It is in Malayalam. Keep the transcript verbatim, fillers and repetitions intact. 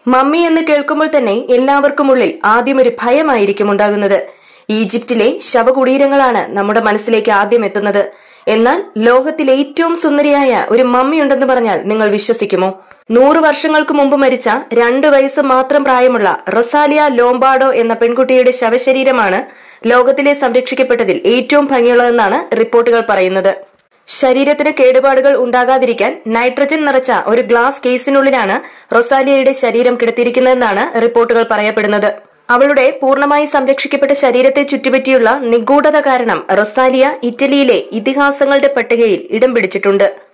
മമ്മി എന്ന് കേൾക്കുമ്പോൾ തന്നെ എല്ലാവർക്കും ഉള്ളിൽ ആദ്യം ഒരു ഭയമായിരിക്കും ഉണ്ടാകുന്നത്. ഈജിപ്തിലെ ശവകുടീരങ്ങളാണ് നമ്മുടെ മനസ്സിലേക്ക് ആദ്യം എത്തുന്നത്. എന്നാൽ ലോകത്തിൽ ഏറ്റവും സുന്ദരിയായ ഒരു മമ്മി ഉണ്ടെന്ന് പറഞ്ഞാൽ നിങ്ങൾ വിശ്വസിക്കുമോ? നൂറ് വർഷങ്ങൾക്ക് മുമ്പ് മരിച്ച രണ്ടു വയസ്സ് മാത്രം പ്രായമുള്ള റൊസാലിയ ലോംബാർഡോ എന്ന പെൺകുട്ടിയുടെ ശവശരീരമാണ് ലോകത്തിലെ സംരക്ഷിക്കപ്പെട്ടതിൽ ഏറ്റവും ഭംഗിയുള്ളതെന്നാണ് റിപ്പോർട്ടുകൾ പറയുന്നത്. ശരീരത്തിന് കേടുപാടുകൾ ഉണ്ടാകാതിരിക്കാൻ നൈട്രജൻ നിറച്ച ഒരു ഗ്ലാസ് കേസിനുള്ളിലാണ് റൊസാലിയയുടെ ശരീരം കിടത്തിയിരിക്കുന്നതെന്നാണ് റിപ്പോർട്ടുകൾ പറയപ്പെടുന്നത്. അവളുടെ പൂർണ്ണമായി സംരക്ഷിക്കപ്പെട്ട ശരീരത്തെ ചുറ്റിപ്പറ്റിയുള്ള നിഗൂഢത കാരണം റൊസാലിയ ഇറ്റലിയിലെ ഇതിഹാസങ്ങളുടെ പട്ടികയിൽ ഇടം പിടിച്ചിട്ടുണ്ട്.